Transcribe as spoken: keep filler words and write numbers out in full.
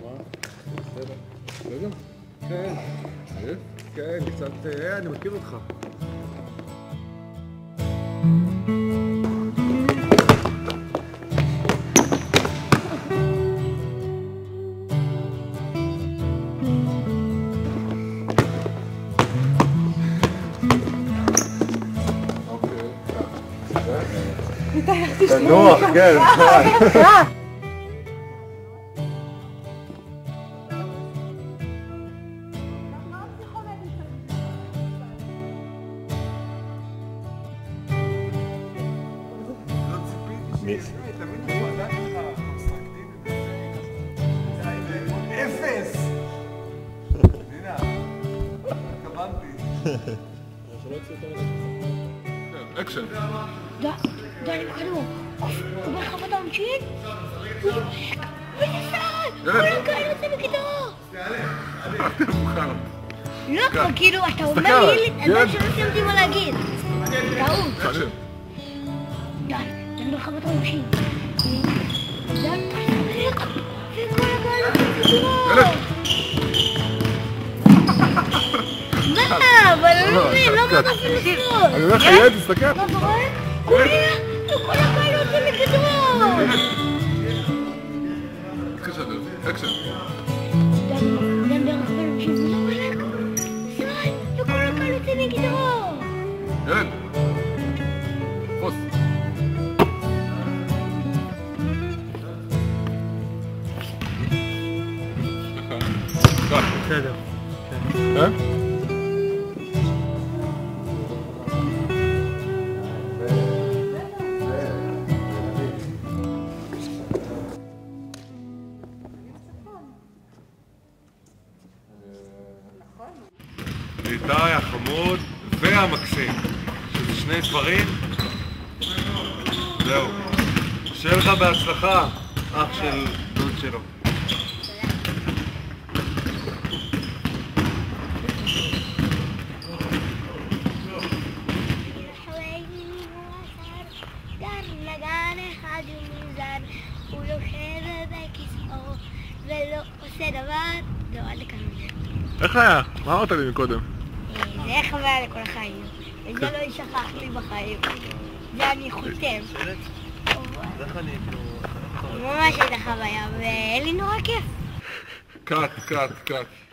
בסדר. בסדר? כן. כן, קצת... אני מכיר אותך. תנוח, כן, נכון. אפס! הנה, התכוונתי. אקשן. די, די, בכדור. הוא ברחבת העונשין? הוא יורק. ונסעת! כל הקהל יוצא בכדור! לא, אבל כאילו, אתה אומר לי, אני לא סיימתי מה להגיד. טעות. די, די ברחבת העונשין. די, תשחק, וכל הקהל יוצא בכדור! מה? אבל אני לא מבין, לא באת אפילו סרול. אני אומר לך, ילד, תסתכל. מה אתה רואה? הוא היה, וכל הקהל יוצא בכדור! אקשן. דן ברחבי אנשים, לא הולך. ישראל, וכל הקהל יוצא מכדור! ילד. פוס. בסדר. אה? איתי החמוד והמקסים, שזה שני דברים. זהו. שיהיה לך בהצלחה, אח של דוד שלו. הוא יושב בכיסאו ולא עושה דבר, לא, עד לכאן. איך היה? מה אמרת לי מקודם? זה היה חוויה לכל החיים, וזה לא יישכח לי בחיים, זה אני חותם. ממש הייתה חוויה, והיה לי נורא כיף. קאט, קאט, קאט.